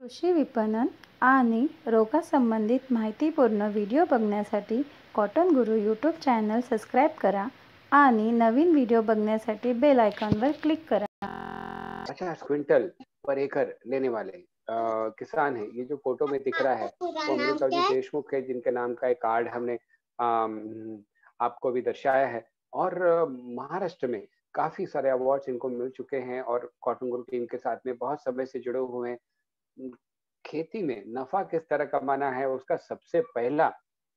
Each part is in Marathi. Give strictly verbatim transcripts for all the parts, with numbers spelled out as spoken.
कृषी विपणन आणि रोगासंबंधित माहितीपूर्ण व्हिडिओ बघण्यासाठी कॉटन गुरु यूट्यूब चॅनल सबस्क्राईब करा आणि नवीन व्हिडिओ बघण्यासाठी बेल आयकॉनवर क्लिक करा। पचास क्विंटल पर एकड़ लेने वाले आ, किसान है। ये जो फोटो में दिख रहा है वो अमृता जी देशमुख है, जिनके नाम का एक कार्ड हमने आ, आपको भी दर्शाया है। और महाराष्ट्र में काफी सारे अवार्ड्स इनको मिल चुके हैं और कॉटन गुरु टीम के साथ में बहुत समय से जुड़े हुए हैं। खेती में नफा किस तरह कमाना है उसका सबसे पहला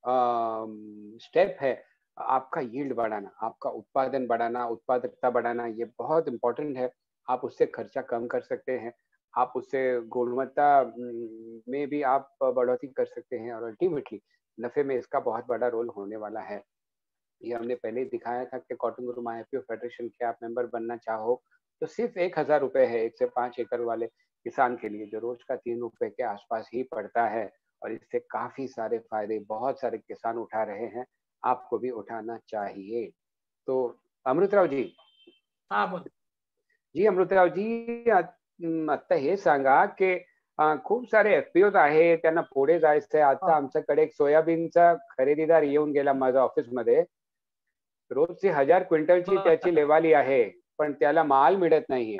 स्टेप है आपका यील्ड बढ़ाना, आपका उत्पादन बढ़ाना, उत्पादकता बढ़ाना। ये बहुत इंपॉर्टेंट है। आप उससे खर्चा कम कर सकते हैं, आप उससे गुणवत्ता में भी आप बढ़ोतरी कर सकते हैं और अल्टीमेटली नफे में इसका बहुत बड़ा रोल होने वाला है। ये हमने पहले ही दिखाया था कि कॉटन गुरु महाएफपीओ फेडरेशन के आप मेंबर बनना चाहो तो सिर्फ एक हजार रुपए है एक से पांच एकड़ वाले किसान के लिए, जो रोज का तीन रुपए के आसपास ही पड़ता है। और इससे काफी सारे फायदे बहुत सारे किसान उठा रहे हैं, आपको भी उठाना चाहिए। तो अमृतराव जी। हाँ बोल जी अमृतराव जी, आता हे सांगा की खूप सारे एफपीओ आहे, त्यांना पुढे जायचंय। आता आमच्याकडे एक सोयाबीनचा खरेदीदार येऊन गेला माझ्या ऑफिस मध्ये। रोजची हजार क्विंटलची त्याची लेवाली आहे, पण त्याला माल मिळत नाहीये,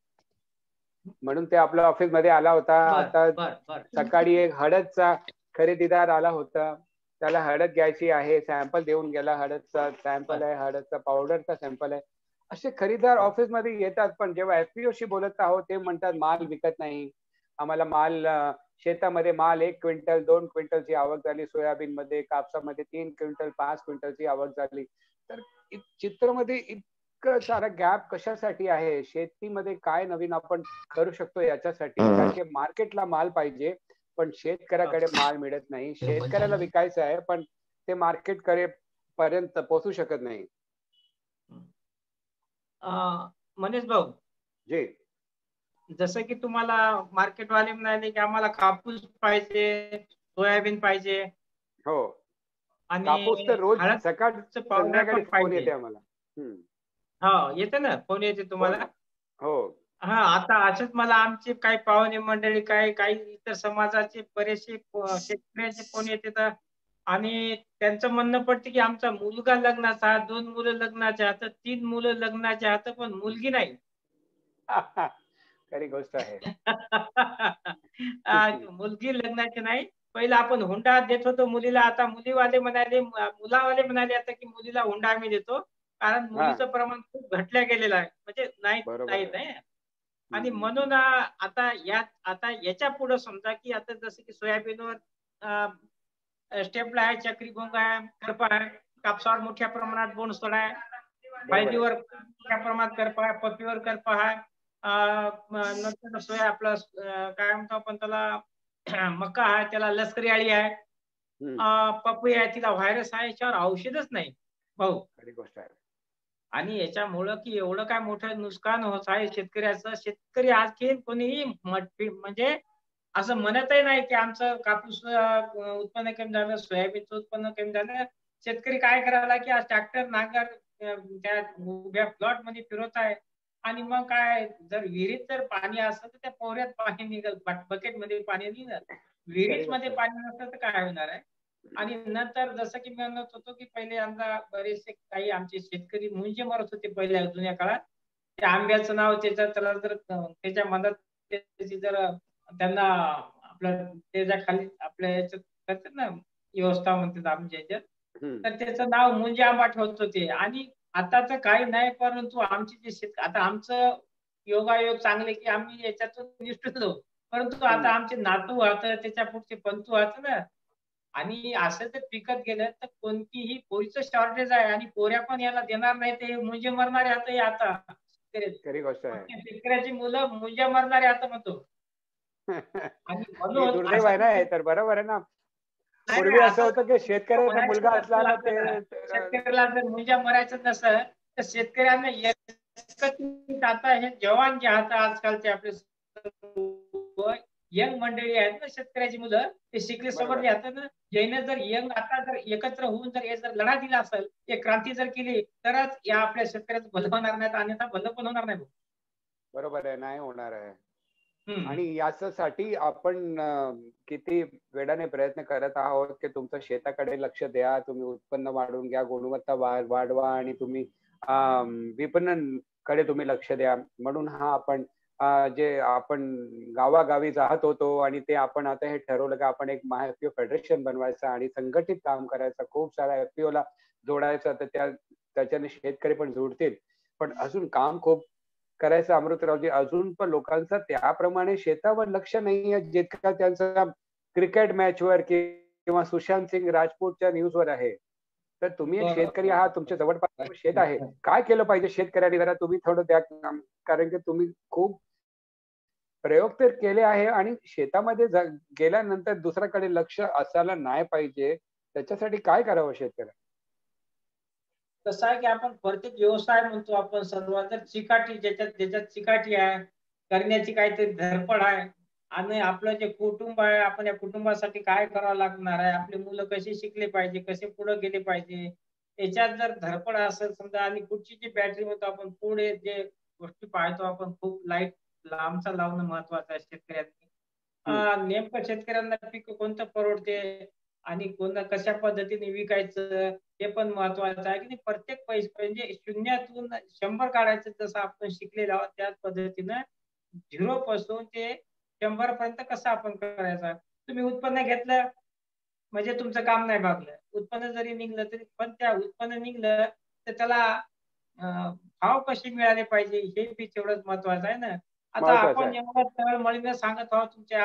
म्हणून ते आपल्या ऑफिस मध्ये आला होता। आता सकाळी एक हळदचा खरेदीदार आला होता, त्याला हळद घ्यायची आहे, सॅम्पल देऊन गेला। हळदचा सॅम्पल आहे, हळदचा पावडरचा सॅम्पल आहे। असे खरेदीदार ऑफिस मध्ये येतात, पण जेव्हा एफपीओ शी बोलत आहोत ते म्हणतात माल विकत नाही आम्हाला। माल शेतामध्ये माल एक क्विंटल दोन क्विंटलची आवक झाली, सोयाबीन मध्ये कापसामध्ये तीन क्विंटल पाच क्विंटलची आवक झाली। तर चित्रामध्ये इतकं सारा गॅप कशासाठी आहे? शेतीमध्ये काय नवीन आपण करू शकतो याच्यासाठी? कारण की मार्केटला माल पाहिजे पण शेतकऱ्याकडे माल मिळत नाही। शेतकऱ्याला विकायचं आहे पण ते मार्केट कडे पर्यंत पोहोचू शकत नाही। मनीष भाऊ जी, जसं की तुम्हाला मार्केट वाले म्हणाले की आम्हाला कापूस पाहिजे, सोयाबीन पाहिजे। हो, आणि कापूस तर रोज सकाळ पावडर संध्याकाळी पण फोन पाहिजे येते आम्हाला। हा येते ना, फोन येते तुम्हाला। हो हा, आता असेच मला आमचे काही पाहुणे मंडळी काही काही इतर समाजाचे बरेचसे शेतकऱ्याचे फोन येते आणि त्यांचं म्हणणं पडते की आमचा मुलगा लग्नाचा, दोन मुलं लग्नाचे आहेत, तीन मुलं लग्नाचे आहेत, पण मुलगी नाही। खरी गोष्ट आहे। मुलगी लग्नाची नाही। पहिला आपण हुंडा देत होतो मुलीला, आता मुलीवाले म्हणाले मुलावाले म्हणाले आता की मुलीला हुंडा आम्ही देतो, कारण मुलीचं प्रमाण खूप घटल्या गेलेलं आहे, म्हणजे नाही नाही। आणि म्हणून आता या आता याच्या पुढे समजा की आता जसं की सोयाबीनवर स्टेपला आहे, चक्री घोंग आहे, करपा आहे, कापसावर मोठ्या प्रमाणात बोंडसड आहे, हळदीवर मोठ्या प्रमाणात करपा आहे, पपीवर करपा आहे, नंतर सोया आपला काय म्हणतो आपण त्याला मका आहे, त्याला लष्करी आळी आहे, पपई आहे, तिला व्हायरस आहे, याच्यावर औषधच नाही भाऊ। खरी गोष्ट आहे। आणि याच्यामुळं की एवढं काय मोठं नुकसान होत आहे शेतकऱ्याचं। शेतकरी आणखी कोणीही म्हणजे असं म्हणतही नाही की आमचं कापूस उत्पन्न कमी झालं, सोयाबीनचं उत्पन्न कमी झालं। शेतकरी काय करायला की आज ट्रॅक्टर नांगर त्या उभ्या प्लॉट मध्ये फिरवत आहे आणि मग काय, जर विहिरीत जर पाणी असतं तर त्या पोहऱ्यात पाणी निघत, बकेट मध्ये पाणी निघत, विहिरीत मध्ये पाणी नसतं तर काय होणार आहे? आणि नंतर जसं की मी म्हणत होतो की पहिले आमचा बरेचसे काही आमचे शेतकरी मुंजे मरत होते पहिल्या जुन्या काळात। त्या आंब्याचं नाव त्याच्या त्याला जर त्याच्या मनात त्याची जर त्यांना आपल्या त्याच्या खाली आपल्या याच्यात करतात ना व्यवस्था म्हणतात आमच्या याच्यात, तर त्याचं नाव मुंजे आंबा ठेवत होते। आणि आता तर काही नाही, परंतु आमचे जे शेत आता आमचं योगायोग चांगले की आम्ही याच्यातून निष्ठुलो, परंतु आता आमचे नातू आता त्याच्या पुढचे पंतू आहेत ना, आणि असं जर पिकत गेलं तर कोणतीही पोरीचं शॉर्टेज आहे आणि पोऱ्या पण याला देणार नाही, ते मुंजे मरणारे आता आता खरी गोष्ट आहे। शेतकऱ्याची मुलं मुंजे मरणारे आता म्हणतो। आणि म्हणून दुर्दैव आहे ना हे तर, बरोबर आहे ना। पूर्वी असं होतं की शेतकऱ्याचा मुलगा असला ना ते शेतकऱ्याला जर मुंजा मरायचं नसेल तर शेतकऱ्यांना आता हे जवान जे आहेत आजकालचे आपले यंग मंडळी आहेत ना, शेतकऱ्याची मुलं ते शिकले समजले आहेत ना, ज्याने जर यंग आता जर एकत्र होऊन जर हे जर लढा दिला असेल, एक क्रांती जर केली तरच या आपल्या शेतकऱ्याचं भलं होणार नाही, अन्यथा भलं पण होणार नाही। बरोबर आहे, नाही होणार आहे। आणि याच्यासाठी आपण किती वेळाने प्रयत्न करत आहोत की तुमचं शेताकडे लक्ष द्या, तुम्ही उत्पन्न वाढवून घ्या, गुणवत्ता वाढवा आणि तुम्ही विपणन कडे तुम्ही लक्ष द्या. म्हणून हा आपण जे आपण गावागावी जात होतो आणि ते आपण आता हे ठरवलं की आपण एक महाएफपीओ फेडरेशन बनवायचं आणि संघटित काम करायचं, खूप साऱ्या एफपीओ ला जोडायचं, तर त्या त्याच्याने शेतकरी पण जोडतील. पण अजून काम खूप करायचं अमृतरावजी. अजून पण लोकांचं त्याप्रमाणे शेतावर लक्ष नाहीये जितका त्यांचा क्रिकेट मॅचवर किंवा सुशांत सिंग राजपूतच्या न्यूजवर आहे. तर तुम्ही एक शेतकरी आहात, तुमच्या जवळपास शेत आहे, काय केलं पाहिजे शेतकऱ्यांनी? जरा तुम्ही थोडं द्या, कारण की तुम्ही खूप प्रयोग तर केले आहे आणि शेतामध्ये गेल्यानंतर दुसऱ्याकडे लक्ष असायला नाही पाहिजे. त्याच्यासाठी काय करावं शेतकऱ्यांनी? कसं आहे की आपण प्रत्येक व्यवसाय म्हणतो आपण सर्व, जर चिकाटी ज्याच्यात ज्याच्यात चिकाटी आहे, करण्याची काहीतरी धडपड आहे आणि आपलं जे कुटुंब आहे, आपण या कुटुंबासाठी काय करावं लागणार आहे, आपले मुलं कसे शिकले पाहिजे, कसे पुढे गेले पाहिजे, याच्यात जर धडपड असेल समजा, आणि पुढची जी बॅटरी म्हणतो आपण, पुढे जे गोष्टी पाहतो आपण, खूप लाईट लांबचा लावणं महत्वाचं आहे शेतकऱ्यांनी. नेमकं शेतकऱ्यांना पीक कोणतं परवडते आणि कोणतं कशा पद्धतीने विकायचं हे पण महत्वाचं आहे की प्रत्येक पैसे म्हणजे शून्यातून शंभर काढायचं जसं आपण शिकलेलो आहोत त्याच पद्धतीनं झिरो पासून ते शंभर पर्यंत कसं आपण करायचं. तुम्ही उत्पन्न घेतलं म्हणजे तुमचं काम नाही भागलं, उत्पन्न जरी निघलं तरी पण त्या उत्पन्न निघलं तर त्याला भाव कसे मिळाले पाहिजे हे बी तेवढंच महत्वाचं आहे ना. आता आपण एवढं तळमळीने सांगत आहोत तुमच्या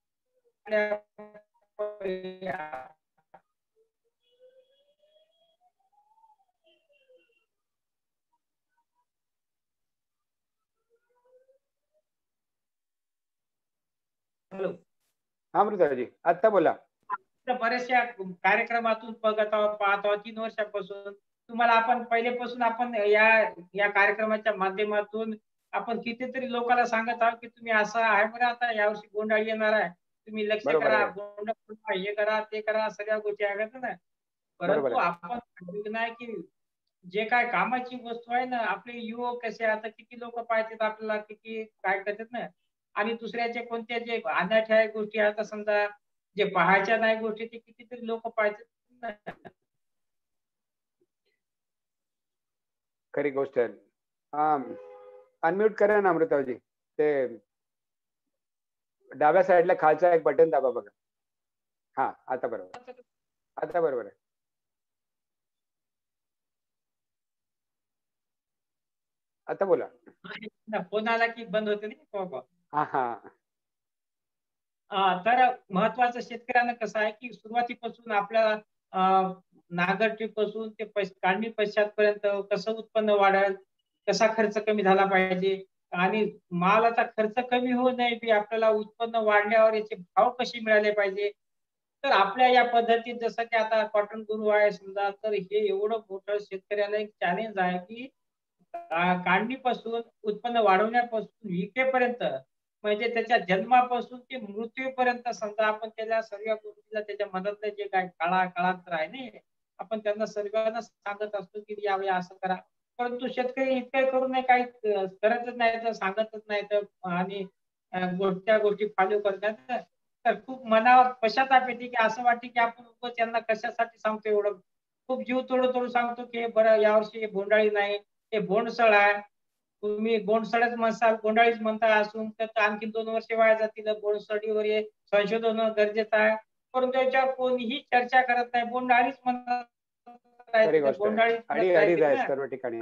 हॅलो अमृताजी, आता बोला. बऱ्याचशा कार्यक्रमातून बघत आहोत, पाहत आहोत तीन वर्षापासून तुम्हाला आपण पहिलेपासून आपण या या कार्यक्रमाच्या माध्यमातून आपण कितीतरी लोकांना सांगत आहोत की तुम्ही असं आहे बरं, आता यावर्षी बोंडाळी येणार आहे, तुम्ही लक्ष करा, बोंड हे करा ते करा, सगळ्या गोष्टी आहेत ना. परंतु आपण नाही की जे काय कामाची वस्तू आहे ना, आपले युवक कसे आता किती लोक पाहतात आपल्याला, किती काय करतात ना, आणि दुसऱ्याचे कोणत्या जे अनाठ्या गोष्टी आता समजा जे पाहायच्या नाही गोष्टी ते कितीतरी लोक पाहतात. खरी गोष्ट आहे. अनम्यूट करा ना अमृताजी, ते डाव्या साईडला खालचा एक बटन दाबा बघा. हा, आता बरोबर, आता बरोबर आहे. आता बोला. फोन आला की बंद होते ना. हा हा. तर महत्वाचं शेतकऱ्यांना कसं आहे की सुरुवातीपासून आपल्या नांगरटीपासून ते काढणी पश्चातपर्यंत कसं उत्पन्न वाढेल, कसा खर्च कमी झाला पाहिजे आणि मालाचा खर्च कमी होऊ नये, आपल्याला उत्पन्न वाढल्यावर याचे भाव कसे मिळाले पाहिजे. तर आपल्या या पद्धतीत जसं की आता कॉटन गुरु आहे समजा, तर हे एवढं मोठं शेतकऱ्याला एक चॅलेंज आहे की काढणीपासून उत्पन्न वाढवण्यापासून विकेपर्यंत म्हणजे त्याच्या जन्मापासून ते मृत्यूपर्यंत समजा आपण त्याला सर्व गोष्टीला त्याच्या मनातलं जे काय काळा काळांतर आहे ना, आपण त्यांना सर्वांना सांगत असतो की यावेळी असं करा. परंतु शेतकरी इतकं करू नये, काही करतच नाही तर सांगतच नाही तर आणि त्या गोष्टी फॉलो करतात. तर खूप मनावर पश्चाताप येते की असं वाटते की आपण त्यांना कशासाठी सांगतो, एवढं खूप जीव तोडून तोडून सांगतो की बरं यावर्षी बोंडाळी नाही, हे बोंडसळ आहे, तुम्ही बोंडसळच म्हणसाल, बोंडाळीच म्हणता असून तर आणखी दोन वर्ष वाया जातील. बोंडसळीवर हे संशोधन गरजेचं आहे, परंतु याच्यावर कोणीही चर्चा करत नाही. बोंडाळीच म्हणतात, सर्व ठिकाणी.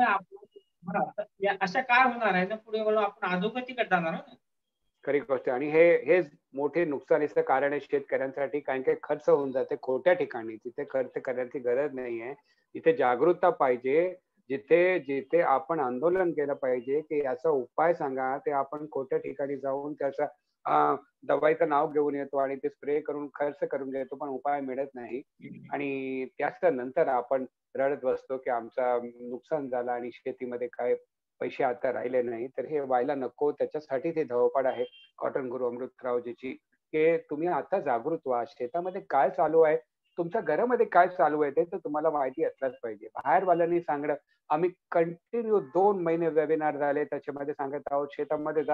अशा काय होणार आहे ना, पुढे आपण अधोगतीकडे जाणार ना. खरी गोष्ट. आणि हे हेच मोठे नुकसानीचं कारण आहे शेतकऱ्यांसाठी, कारण की खर्च होऊन जाते खोट्या ठिकाणी, तिथे खर्च करण्याची गरज नाहीये. तिथे जागरूकता पाहिजे, जिथे जिथे आपण आंदोलन केलं पाहिजे की याचा उपाय सांगा, ते आपण खोट्या ठिकाणी जाऊन त्याचा दवाईचं नाव घेऊन येतो आणि ते स्प्रे करून खर्च करून घेतो, पण उपाय मिळत नाही. आणि त्याच्या नंतर आपण रडत बसतो की आमचा नुकसान झालं आणि शेतीमध्ये काय पैसे आता राहिले नाही. तर हे व्हायला नको, त्याच्यासाठी ते धावपळ आहे कॉटन गुरु अमृतरावजीची, की तुम्ही आता जागृत व्हा. शेतामध्ये काय चालू आहे, तुमच्या घरामध्ये काय चालू आहे ते तर तुम्हाला माहिती असलाच पाहिजे. बाहेरवाल्यांनी सांगणं, आम्ही कंटिन्यू दोन महिने वेबिनार झाले त्याच्यामध्ये सांगत आहोत, शेतामध्ये जा,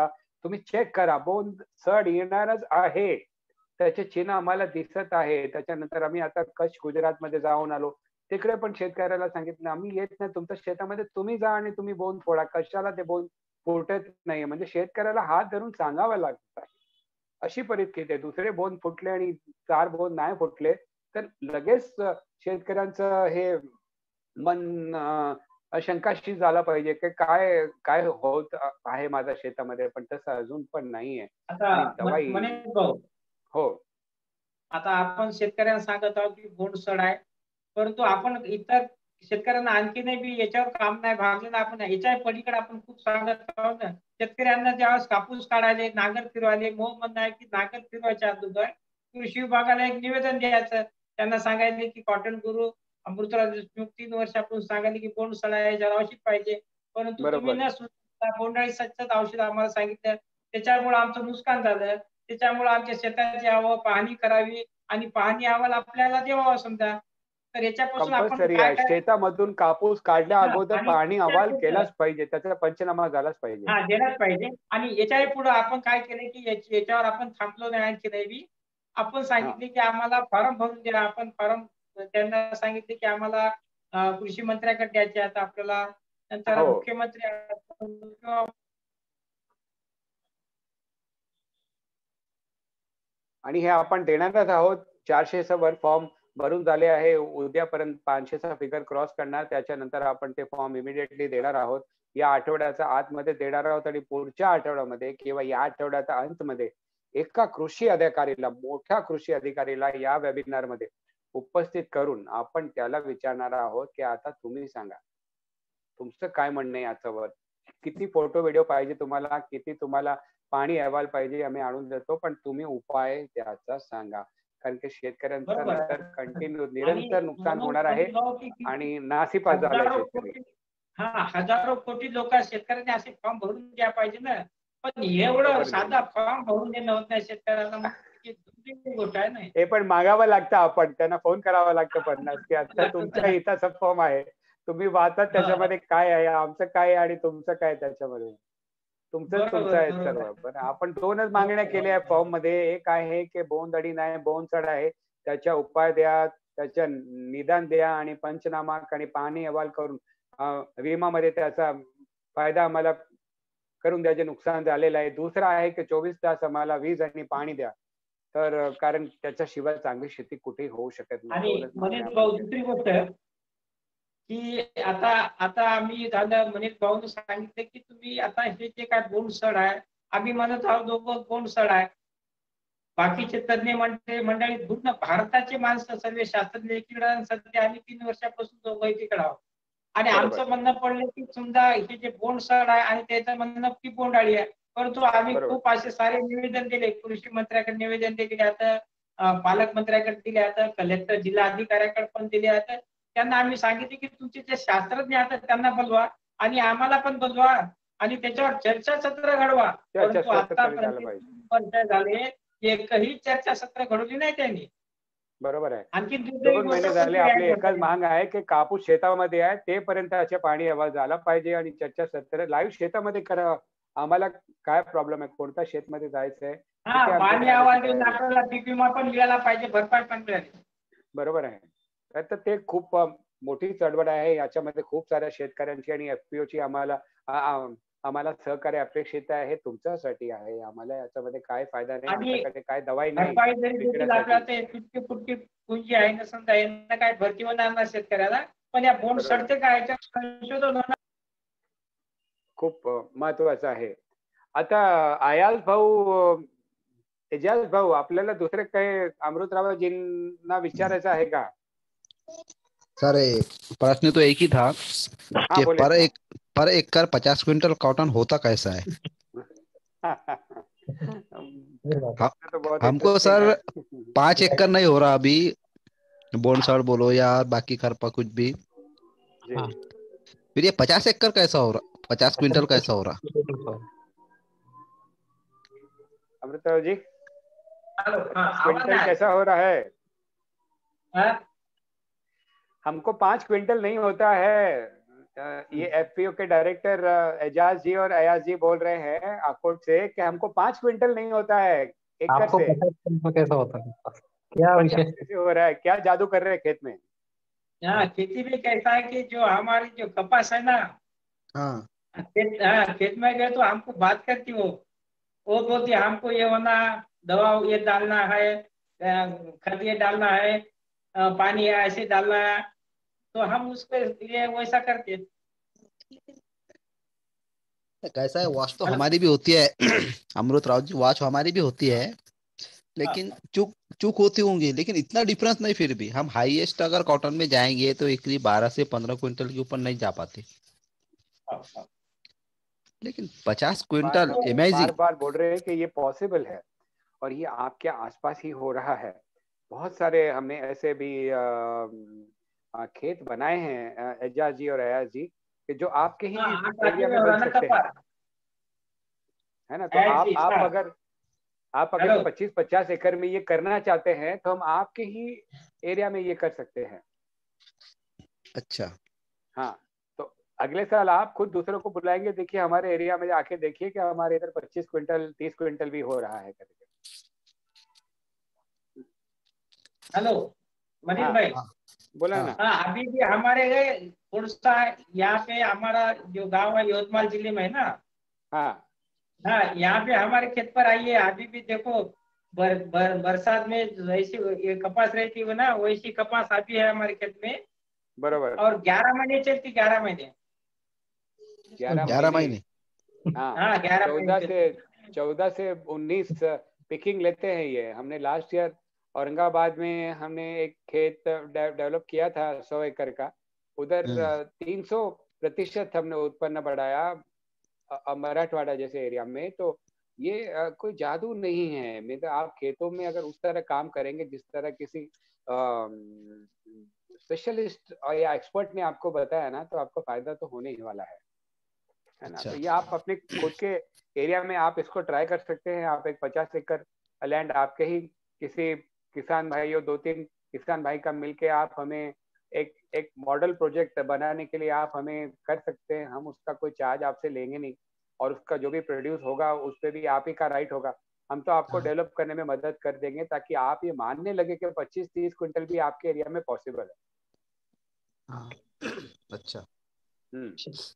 तुम्ही चेक करा, बोंड सड येणारच आहे, त्याचे चिन्ह आम्हाला दिसत आहे. त्याच्यानंतर आम्ही आता कच्छ गुजरातमध्ये जाऊन आलो, तिकडे पण शेतकऱ्याला सांगितलं आम्ही येत नाही तुमच्या शेतामध्ये, तुम्ही जा आणि तुम्ही बोंड फोडा, कशाला ते बोंड फुटत नाही. म्हणजे शेतकऱ्याला हात धरून सांगावं लागतं. अशी परिस्थिती आहे. दुसरे बोंड फुटले आणि चार बोंड नाही फुटले तर लगेच शेतकऱ्यांचं हे मन शंकाशी झाला पाहिजे की काय काय होत आहे माझ्या शेतामध्ये, पण तसं अजून पण नाहीये. आणि दवाई हो, आता आपण शेतकऱ्यांना सांगत आहोत की बोंड सड आहे, परंतु आपण इतर शेतकऱ्यांना आणखी नाही बी याच्यावर काम नाही भागलेलं, आपण याच्या पलीकडे आपण खूप सांगत आहोत ना. शेतकऱ्यांना ज्यावेळेस कापूस काढायले, नांगर फिरवायले, मोह म्हणणं आहे की नांगर फिरवायच्या अगोदर कृषी विभागाला एक निवेदन द्यायचं, त्यांना सांगायचे की कॉटन गुरु अमृतराव देशमुख तीन वर्षापासून सांगायले की बोंड सड आहे याच्यावर औषध पाहिजे, परंतु तुम्ही न सुद्धा बोंडाळी सच्चत औषध आम्हाला सांगितलं, त्याच्यामुळे आमचं नुकसान झालं. त्याच्यामुळे आमच्या शेताची यावं, पाहणी करावी आणि पाहणी अहवाल आपल्याला द्यावा समजा. तर याच्यापासून आपण कंपल्सरी आहे. शेतामधून कापूस काढल्या अगोदर पाहणी अहवाल केलाच पाहिजे, त्याचा पंचनामा झालाच पाहिजे. हा गेलाच पाहिजे. आणि याच्याही पुढे आपण काय केलं की याच्यावर आपण थांबलो नाही, आणखी नाही आपण सांगितले की आम्हाला फॉर्म भरून द्या. आपण फॉर्म त्यांना सांगितले की आम्हाला कृषी मंत्र्याकडे द्यायचे. आता आपल्याला नंतर मुख्यमंत्री आणि हे आपण देणारच आहोत. चारशेचा वर फॉर्म भरून झाले आहे, उद्यापर्यंत पाचशेचा फिगर क्रॉस करणार, त्याच्यानंतर आपण ते फॉर्म इमिडिएटली देणार आहोत. या आठवड्याच्या आतमध्ये देणार आहोत आणि पुढच्या आठवड्यामध्ये किंवा या आठवड्याच्या अंतमध्ये एका कृषी अधिकारीला, मोठ्या कृषी अधिकारीला या वेबिनार मध्ये उपस्थित करून आपण त्याला विचारणार आहोत की आता तुम्ही सांगा तुमचं काय म्हणणं आहे याच्यावर, किती फोटो व्हिडिओ पाहिजे तुम्हाला, किती तुम्हाला पाणी अहवाल पाहिजे, आम्ही आणून देतो, पण तुम्ही उपाय त्याचा सांगा. कारण की शेतकऱ्यांचं नंतर कंटिन्यू निरंतर नुकसान होणार आहे आणि नासीपास झालाय शेतकरी. हा हजारो कोटी लोक शेतकऱ्यांनी असे फॉर्म भरून द्या पाहिजे ना, पण एवढं साधा फॉर्म भरून देणं होत नाही शेतकऱ्यांना. गोष्ट आहे नाही, हे पण मागावं लागतं, आपण त्यांना फोन करावा लागतं पन्नास की आता तुमच्या हिताचा फॉर्म आहे, तुम्ही वाचा त्याच्यामध्ये काय आहे, आमचं काय आणि तुमचं काय त्याच्यामध्ये, तुमचं तुमचं आहे सर्व. पण आपण दोनच मागण्या केल्या फॉर्म मध्ये. एक आहे की बोंड अडी नाही, बोंड सड आहे, त्याच्या उपाय द्या, त्याच्या निदान द्या आणि पंचनामा आणि पाणी अहवाल करून विमामध्ये त्याचा फायदा आम्हाला करून द्या जे नुकसान झालेलं आहे. दुसरा आहे की चोवीस तास आम्हाला वीज आणि पाणी द्या, तर कारण त्याच्याशिवाय चांगली शेती कुठेही होऊ शकत नाही. दुसरी गोष्ट की आता आता आम्ही झालं मनीष भाऊने सांगितलं की तुम्ही आता हे जे काय बोंड सड आहे, आम्ही म्हणत आहोत दोघं बोंड सड आहे. बाकीचे तज्ञ मंडळी मंडळी पूर्ण भारताचे माणसं सर्व शास्त्रज्ञ एकीकडे, सध्या आम्ही तीन वर्षापासून दोघं एकीकडे आहोत. आणि आमचं म्हणणं पडलं की समजा हे जे बोंड सड आहे आणि त्याचं म्हणणं की बोंडाळी आहे, परंतु आम्ही खूप असे सारे निवेदन दिले, कृषी मंत्र्याकडे निवेदन दिले, आता पालकमंत्र्याकडे दिले, आता कलेक्टर जिल्हा अधिकाऱ्याकडे पण दिले. आता त्यांना आम्ही सांगितले की तुमचे जे शास्त्रज्ञ आहेत त्यांना बोलवा आणि आम्हाला पण बोलवा आणि त्याच्यावर चर्चासत्र घडवा. परंतु आतापर्यंत झाले एकही चर्चासत्र घडवली नाही त्यांनी. बरोबर आहे. आणखी दोन महिने झाले आपली एकच मागणी आहे की कापूस शेतामध्ये आहे ते पर्यंत असे पाणी अहवाल झाला पाहिजे आणि चर्चासत्र लाईव्ह शेतामध्ये करा. आम्हाला काय प्रॉब्लेम आहे, कोणत्या शेतमध्ये जायचंय, पाणी अहवाल देऊन आपल्याला पीक विमा पण मिळाला पाहिजे, भरपाई पण मिळाली. बरोबर आहे. तर ते खूप मोठी चळवळ आहे, याच्यामध्ये खूप साऱ्या शेतकऱ्यांची आणि एफपीओ ची आम्हाला आम्हाला सहकार्य अपेक्षित आहे, तुमच्यासाठी आहे. आम्हाला याच्यामध्ये काय फायदा नाही, आमच्याकडे काय दवाई नाही, पुंजी आहे ना समजा यांना काय भरती होणार ना शेतकऱ्याला, पण या बोंड सडचे काय संशोधन होणार खूप महत्वाचं आहे. आता आयाल भाऊ, एजाज भाऊ, आपल्याला दुसरे काही अमृतरावजींना विचारायचं आहे का? सर प्रश्न तो एक ही था कि पर एक पर एकड़ पचास क्विंटल कॉटन होता कैसा है? तो हमको सर पांच एकड़ नहीं हो रहा अभी, बोंड सड़ बोलो या बाकी खरपा कुछ भी, हाँ। फिर ये पचास एकड़ कैसा हो रहा, पचास क्विंटल कैसा हो रहा? अमृतराव जी, क्विंटल कैसा हो रहा है? हा? हमको पांच क्विंटल नहीं होता है, ये एफपीओ के डायरेक्टर एजाज जी और अयाज जी बोल रहे हैं आकोट से कि हमको पांच क्विंटल नहीं होता है एकड़ आपको से। पचास क्विंटल कैसा होता है? क्या पचास विशेष? कैसे हो रहा है? क्या जादू कर रहे हैं खेत में? हाँ, खेती में कैसा है कि जो हमारी जो कपास है ना, हाँ खेत हाँ, खेत में गए तो हमको बात करती वो वो बोलती हमको ये होना, दवा ये डालना है, अ, खाद ये डालना है, अ, पानी ऐसे डालना है, तो हम उसके लिए वैसा करते। कैसा है, वॉच तो हेलो। हमारी भी होती है अमृत राव जी, वॉच हमारी भी होती है, लेकिन चूक चूक होती होंगी, लेकिन इतना डिफरेंस नहीं। फिर भी हम हाईएस्ट अगर कॉटन में जाएंगे तो एकरी बारह से पंद्रह क्विंटल के ऊपर नहीं जा पाते, लेकिन पचास बार क्विंटल बार इमेजिंग। बार बोल रहे हैं कि ये पॉसिबल है और ये आपके आसपास ही हो रहा है। बहुत सारे हमने ऐसे भी आ, आ, खेत बनाए हैं एजाज जी और अयाज जी कि जो आपके ही हाँ, आठ राज्य एरिया में में हो रहा बन ना सकते हैं, कपास। है ना? तो ऐसे आप ही, आप हाँ। अगर आप अगर हेलो। पच्चीस पचास एकड़ में ये करना चाहते हैं तो हम आपके ही एरिया में ये कर सकते हैं। अच्छा, हाँ, तो अगले साल आप खुद दूसरों को बुलाएंगे, देखिए हमारे एरिया में आके देखिए कि हमारे इधर पच्चीस क्विंटल तीस क्विंटल भी हो रहा है करके। हेलो मनीष हाँ भाई। बोला हाँ ना। हाँ, अभी भी हमारे गए थोड़ा सा यहाँ पे हमारा जो गांव है यवतमाल जिले में है ना। हाँ हाँ, यहाँ पे हमारे खेत पर आइए, अभी भी देखो बर, बर, बरसात में जैसी ये कपास रहती है ना, वैसी कपास अभी है हमारे खेत में। बरोबर। और ग्यारह महीने चलती, ग्यारह महीने। ग्यारह ग्यारह महीने महीने हाँ, हाँ, ग्यारह महीने चौदह से चलती। चौदह से उन्नीस पिकिंग लेते हैं ये। हमने लास्ट ईयर औरंगाबाद में हमने एक खेत डेवलप किया था सौ एकड़ का, उधर हम्म तीन सौ प्रतिशत हमने उत्पन्न बढ़ाया अ- अ- मराठवाड़ा जैसे एरिया में। तो ये अ, कोई जादू नहीं है। मैं तो आप खेतों में अगर उस तरह काम करेंगे जिस तरह किसी स्पेशलिस्ट या एक्सपर्ट ने आपको बताया ना, तो आपको फायदा तो होने ही वाला है है ना? अच्छा तो ये आप अपने खुद के एरिया में आप इसको ट्राई कर सकते हैं। आप एक पचास एकड़ लैंड आपके ही किसी किसान भाई और दो तीन किसान भाई का मिलके आप हमें एक एक मॉडल प्रोजेक्ट बनाने के लिए आप हमें कर सकते हैं। हम उसका कोई चार्ज आपसे लेंगे नहीं और उसका जो भी प्रोड्यूस होगा उस पर भी आप ही का राइट होगा। हम तो आपको हाँ डेवलप करने में मदद कर देंगे ताकि आप ये मानने लगे कि पच्चीस तीस क्विंटल भी आपके एरिया में पॉसिबल है। हाँ अच्छा हम्म,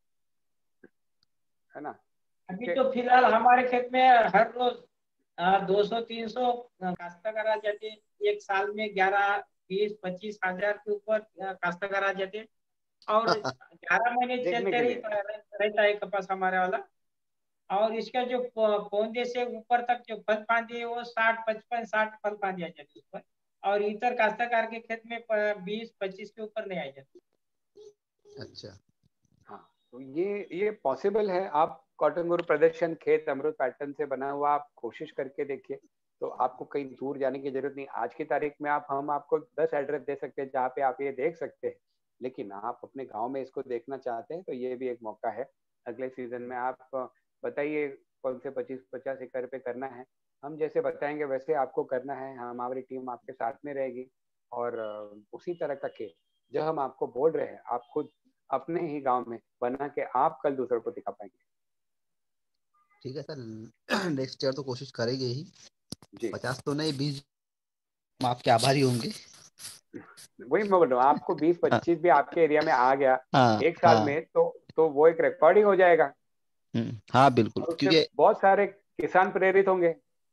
है ना? अभी कि तो फिलहाल हमारे खेत में हर रोज दो सौ तीन सौ काश्तकार आ जाते। एक साल में ग्यारह बीस पच्चीस हजार के ऊपर अ, काश्तकार आ जाते। और ग्यारह महीने देखने चलते के रही लिए रहता है कपास हमारे वाला। और इसका जो प- पौधे से ऊपर तक जो फल फांदी है वो साठ पचपन साठ फल फांदी आ जाती है उस पर। और इतर काश्तकार के खेत में बीस पच्चीस के ऊपर नहीं आ जाती। अच्छा हाँ, तो ये ये पॉसिबल है। आप कॉटन गुरु प्रदर्शन खेत अमृत पैटर्न से बना हुआ आप कोशिश करके देखिए, तो आपको कहीं दूर जाने की जरूरत नहीं। आज की तारीख में आप हम आपको दस एड्रेस दे सकते हैं जहाँ पे आप ये देख सकते हैं, लेकिन आप अपने गांव में इसको देखना चाहते हैं तो ये भी एक मौका है। अगले सीजन में आप बताइए कौन से पच्चीस पचास एकड़ पे करना है, हम जैसे बताएंगे वैसे आपको करना है। हमारी टीम आपके साथ में रहेगी और उसी तरह का खेत जो हम आपको बोल रहे हैं आप खुद अपने ही गांव में बना के आप कल दूसरों को दिखा पाएंगे। ठीक है सर, नेक्स्ट ईयर तो कोशिश करेंगे ही। जी, पचास तो नहीं, बीस हम आपके आभारी होंगे। वही मैं बोल रहा हूँ, आपको बीस हाँ पच्चीस भी आपके एरिया में आ गया हाँ एक साल हाँ में तो तो वो एक रिकॉर्ड ही हो जाएगा हम्म, हाँ बिल्कुल, और उससे क्योंकि बहुत सारे किसान प्रेरित होंगे।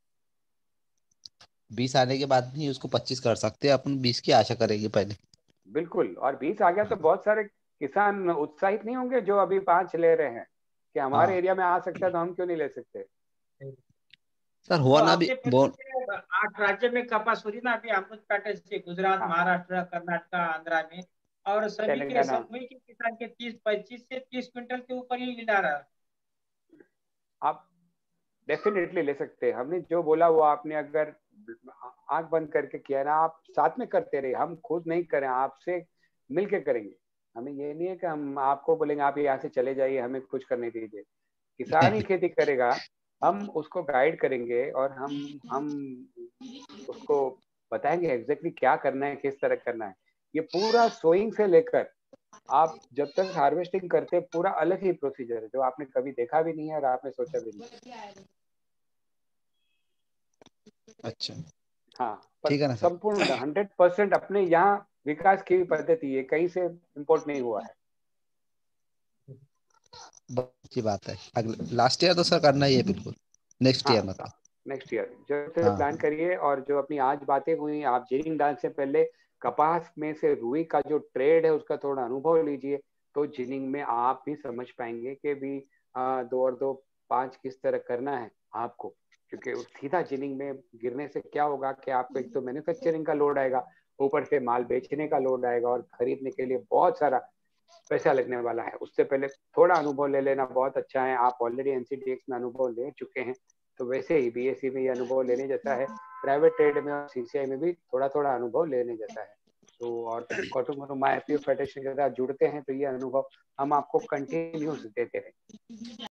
बीस आने के बाद नहीं उसको पच्चीस कर सकते हैं, अपन बीस की आशा करेंगे पहले। बिल्कुल, और बीस आ गया तो बहुत सारे किसान उत्साहित नहीं होंगे जो अभी पांच ले रहे हैं कि हमारे हाँ एरिया में आ सकता है तो हम क्यों नहीं ले सकते। सर, तो हुआ ना भी अपने बोल। प्रदेश में आठ राज्य में कपास हो रही ना अभी अमृत पैटर्न से, गुजरात हाँ, महाराष्ट्र कर्नाटक आंध्रा में। और सभी के तेलंगाना सभी के किसान के तीस पच्चीस से तीस क्विंटल के ऊपर ही मिला रहा है। आप डेफिनेटली ले सकते हैं। हमने जो बोला वो आपने अगर आंख बंद करके किया ना, आप साथ में करते रहे, हम खुद नहीं करें, आपसे मिलके करेंगे। हमें ये नहीं है कि हम आपको बोलेंगे आप यहाँ से चले जाइए हमें कुछ करने दीजिए। किसान ही खेती करेगा, हम उसको गाइड करेंगे और हम हम उसको बताएंगे एग्जैक्टली क्या करना है किस तरह करना है। ये पूरा सोइंग से लेकर आप जब तक हार्वेस्टिंग करते पूरा अलग ही प्रोसीजर है जो आपने कभी देखा भी नहीं है और आपने सोचा भी नहीं। अच्छा हाँ, पर ठीक है ना सर। संपूर्ण हंड्रेड परसेंट अपने यहाँ विकास की पद्धति है, कहीं से इम्पोर्ट नहीं हुआ है। बहुत अच्छी बात है। अगले लास्ट ईयर तो सर करना ही है बिल्कुल, नेक्स्ट ईयर हाँ, मतलब। नेक्स्ट ईयर जो हाँ प्लान करिए। और जो अपनी आज बातें हुई, आप जिनिंग डालने से पहले कपास में से रुई का जो ट्रेड है उसका थोड़ा अनुभव लीजिए, तो जिनिंग में आप भी समझ पाएंगे कि भी आ, दो और दो पांच किस तरह करना है आपको। क्योंकि सीधा जिनिंग में गिरने से क्या होगा कि आपको एक तो मैन्युफैक्चरिंग का लोड आएगा, ऊपर से माल बेचने का लोड आएगा और खरीदने के लिए बहुत सारा पैसा लगने वाला है। उससे पहले थोड़ा अनुभव ले लेना बहुत अच्छा है। आप ऑलरेडी एनसीडीएक्स में अनुभव ले चुके हैं, तो वैसे ही बीएससी में ये अनुभव लेने जैसा है, प्राइवेट ट्रेड में और सीसीआई में भी थोड़ा थोड़ा अनुभव लेने जैसा है। तो और कॉटन गुरु माय एफपीओ फेडरेशन के साथ जुड़ते हैं तो ये अनुभव हम आपको कंटिन्यूस देते हैं।